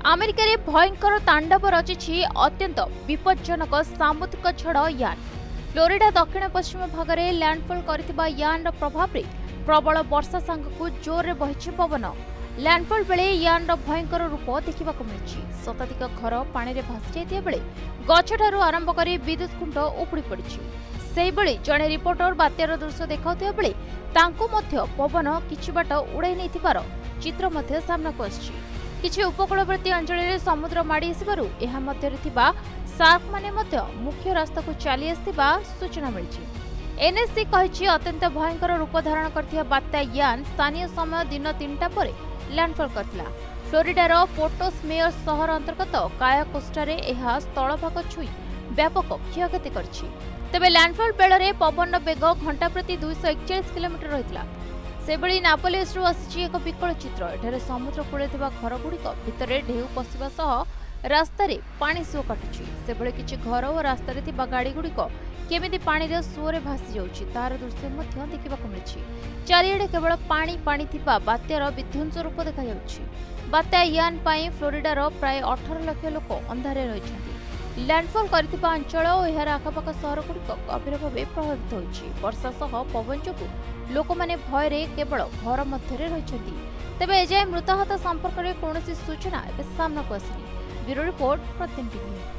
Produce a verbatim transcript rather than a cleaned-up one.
America रे भयंकर तांडव रचिछि अत्यंत विपज्जनक सामुद्रिक झड़ यान। फ्लोरिडा दक्षिण पश्चिम भाग में लैंडफॉल करथिबा यान प्रभाव रे प्रबल वर्षा सांगकु जोर रे बहिछि पवन। लैंडफॉल बेले यान भयंकर रूप देखा मिली। शताधिक घर पानी रे भासी जाइतिया बेले गछठारु आरंभ करी विद्युत खुंट उपुड़ी पड़िछि। सेहिबळे जणे रिपोर्टर बात्यार दृश्य देखाउथिबा बेले तांकु मध्य पवन किछि बाट उड़ाई नैथिबार चित्र मध्य सामनाकु आछि। किछि उपकूलवर्ती अंचल में समुद्र माड़ी आसिबारु एहा मध्यरे थिबा सार्क माने मध्य मुख्य रास्ता को चली आसिबा सूचना मिली। एनएससी कहिछि अत्यंत भयंकर रूप धारण करथिबा बात्या यान स्थानीय समय दिन तीनटा पर लैंडफॉल करथिला। फ्लोरिडार पोर्टोस मेयर शहर अंतर्गत काया कोस्टारे एहा स्थलभाग छुई व्यापक क्षयक्षति करछि। तेबे लैंडफॉल बेलरे पवन बेग घंटा प्रति दुई सौ एकचाश किलोमीटर रहितला। सेबळी नापोलियसरु आसिछि एक विकल चित्र। एठारे समुद्र कूले थिबा घरगुड़िक भितरे ढेउ पशिबा सह रास्तारे पानी सुओ काटुछि। सेबळे किछि घर और रास्तारे थिबा गाड़ी गुड़िक केमिति पानी रे सुओरे भासी जाउछि तार दृश्य मध्य देखिबाकु मिलिछि। चारिआडे केवल पानी पानी थिबा बात्यार विध्वंस रूप देखा जाउछि। बात्या यान पई फ्लोरिडार प्राय अठारह लाख लोक अंधारे रहिछन्ति। लैंडफॉल करथिबा अंचल और एहार आखपाख सहर गुड़िक गभीर भाव प्रभावित होइछि। वर्षा सह पवन जोगु लोक माने भय रे केवल घर मध्य रहिछन्ति। तेबे एजाय मृताहत संपर्क में कौन सूचना सामना को आसिनी। Bureau report Pratidin TV.